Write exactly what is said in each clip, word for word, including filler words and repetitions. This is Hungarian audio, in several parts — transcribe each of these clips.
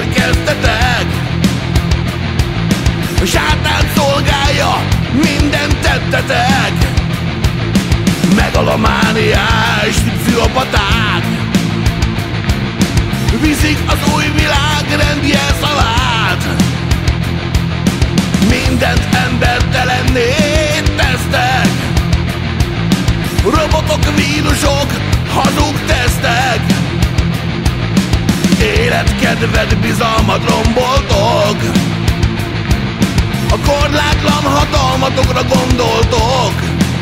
érkeztetek. A sátán szolgálja minden tettetek. Megalomániás pszichopaták viszik az új világrend jelszavát. Mindent embertelenné tesztek. Robotok, vírusok, hazug tesztek. Életkedved, bizalmat romboltok. A korlátlan hatalmatokra gondoltok.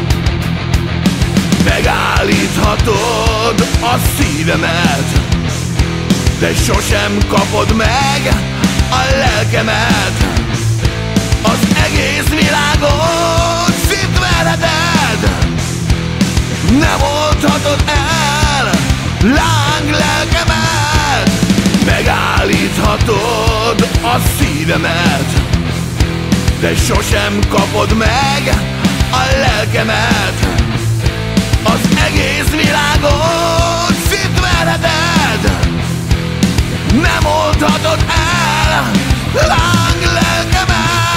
Megállíthatod a szívemet, de sosem kapod meg a lelkemet. Az egész világot szétverheted, nem oldhatod el láng lelkemet. Megállíthatod a szívemet, de sosem kapod meg a lelkemet. Az egész világot szétverheted, nem oldhatod el láng lelkemet.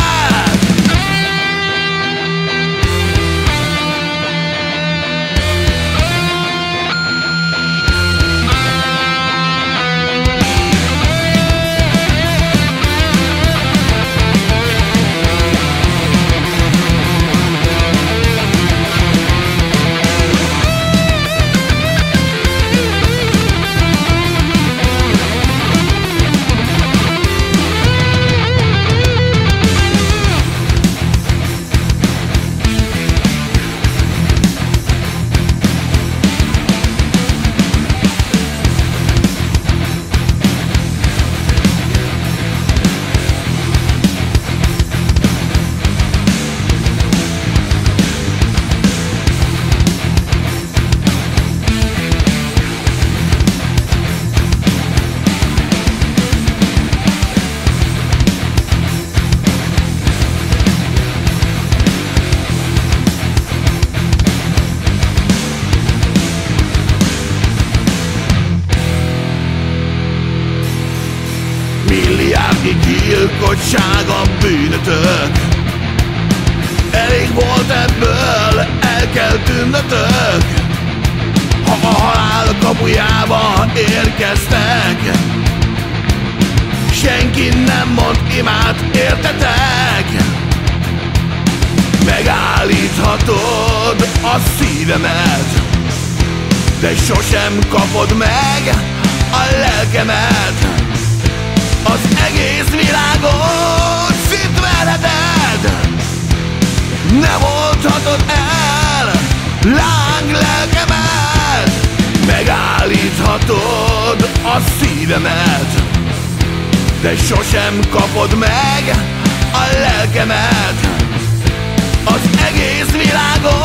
Milliárdnyi gyilkosság a bűnötök. Elég volt ebből, el kell tűnnötök. Ha a halál kapujába érkeztek, senki nem mond imát, értetek? Megállíthatod a szívemet, de sosem kapod meg a lelkemet. Az egész világot szétverheted, nem oldhatod el láng lelkemet. Megállíthatod a szívemet, de sosem kapod meg a lelkemet. Az egész világot